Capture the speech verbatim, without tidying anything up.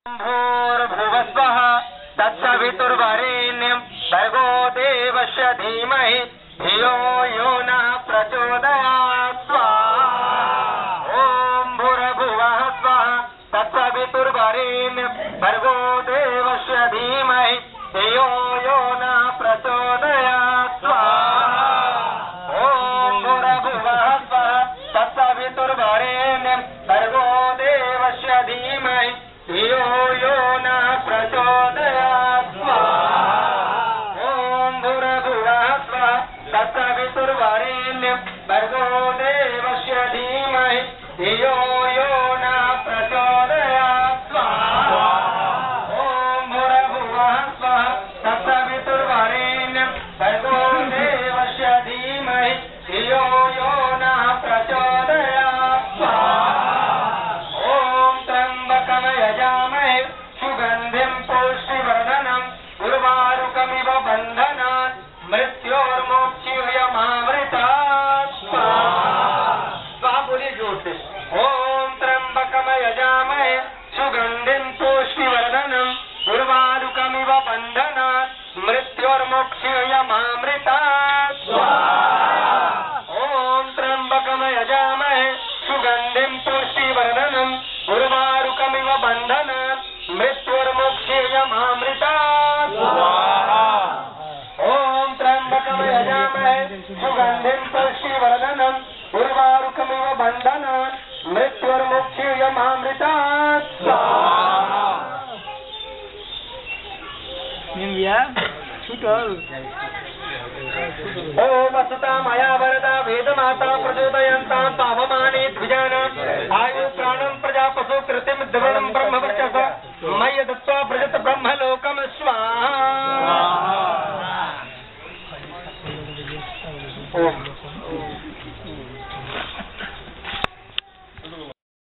भूर्भुवस्वः तत्सवितुर्वरेण्यं भर्गो देवस्य धीमहि धियो यो नः प्रचोदयात् स्वाहा। ॐ भूर्भुवः स्वः तत्सवितुर्वरेण्यं भर्गो देवस्य धीमहि धियो यो नः प्रचोदयात् स्वाहा। ॐ भूर्भुवः स्वः तत्सवितुर्वरेण्यं भर्गो देवस्य धीमहि धियो यो नः प्रचोदयात् स्वाहा। ॐ भूर्भुवः स्वः तत्सवितुर्वरेण्यं भर्गो देवस्य धीमहि धियो यो नः प्रचोदयात् स्वाहा। ॐ भूर्भुवः स्वः तत्सवितुर्वरेण्यं भर्गो देवस्य धीमहि धियो यो नः प्रचोदयात् स्वाहा। ॐ त्र्यम्बकं यजामहे सुगन्धिं पुष्टिवर्धनम् उर्वारुकमिव बन्धनात् मृत्योर्मोक्षयमामृतात् स्वाहा। स्वाहा बोलिए जोर से। ॐ त्र्यम्बकं यजामहे सुगन्धिं पुष्टिवर्धनम् उर्वारुकमिव बन्धनात् मृत्योर्मोक्षयमामृतात् स्वाहा। ॐ त्र्यम्बकं यजामहे सुगन्धिं पुष्टिवर्धनम् उर्वारुकमिव बन्धनात् मृत्योर्मोक्षयमामृतात् स्वाहा। ॐ त्र्यम्बकं यजामहे सुगन्धिं पुष्टिवर्धनम् उर्वारुकमिव बन्धनात् मृत्योर्मोक्षयमामृतात् स्वाहा। ॐ वसुता मया वरदा वेदमाता प्रचोदयन्तां पावमाने द्विजानाम् आयु प्राणं प्रजा पशु कृतिं द्रवणं ब्रह्मवर्चस मय्य दत्त्वा व्रजत ब्रह्मलोकं स्वाहा।